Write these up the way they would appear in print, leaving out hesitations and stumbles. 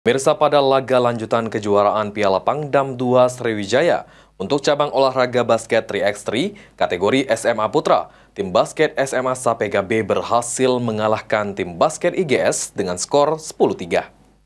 Mirsa, pada laga lanjutan kejuaraan Piala Pangdam 2 Sriwijaya untuk cabang olahraga basket 3x3 kategori SMA Putra, tim basket SMA Sapega B berhasil mengalahkan tim basket IGS dengan skor 10-3.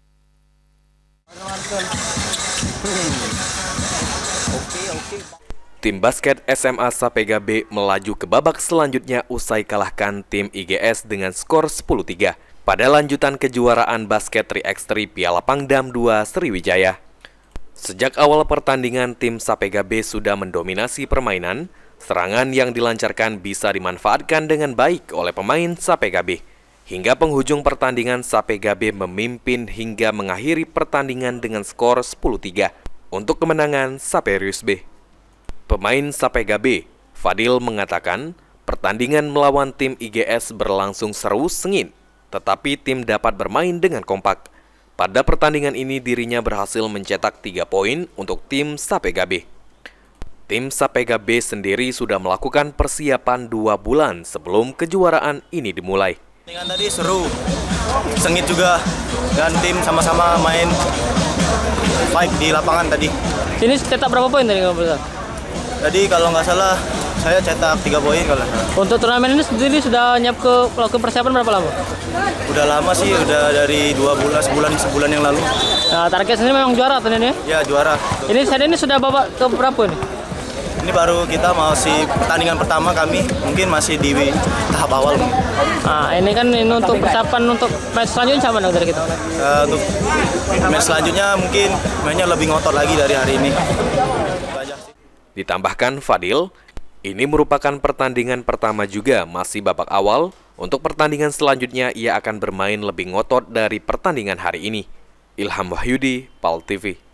Tim basket SMA Sapega B melaju ke babak selanjutnya usai kalahkan tim IGS dengan skor 10-3 pada lanjutan kejuaraan basket 3x3 Piala Pangdam 2 Sriwijaya. Sejak awal pertandingan, tim Sapega B sudah mendominasi permainan. Serangan yang dilancarkan bisa dimanfaatkan dengan baik oleh pemain Sapega B. Hingga penghujung pertandingan, Sapega B memimpin hingga mengakhiri pertandingan dengan skor 10-3 untuk kemenangan Saperius B. Pemain Sapega B, Fadil, mengatakan pertandingan melawan tim IGS berlangsung seru sengit, tetapi tim dapat bermain dengan kompak. Pada pertandingan ini dirinya berhasil mencetak 3 poin untuk tim Sapega B. Tim Sapega B sendiri sudah melakukan persiapan 2 bulan sebelum kejuaraan ini dimulai. Pertandingan tadi seru, sengit juga, dan tim sama-sama main fight di lapangan tadi. Ini cetak berapa poin tadi kalau bisa? Jadi kalau nggak salah saya cetak 3 poin kalau. Untuk turnamen ini sendiri sudah melakukan persiapan berapa lama? Udah lama sih, udah dari 2 bulan, sebulan yang lalu. Nah, target sendiri memang juara tahun ini? Ya, juara. Ini saat ini sudah babak ke berapa nih? Ini baru kita masih pertandingan pertama kami, mungkin masih di tahap awal. Nah, ini kan untuk persiapan untuk match selanjutnya sama dong dari kita? Untuk match selanjutnya mungkin mainnya lebih ngotot lagi dari hari ini. Ditambahkan Fadil, ini merupakan pertandingan pertama juga masih babak awal. Untuk pertandingan selanjutnya ia akan bermain lebih ngotot dari pertandingan hari ini. Ilham Wahyudi, PAL TV.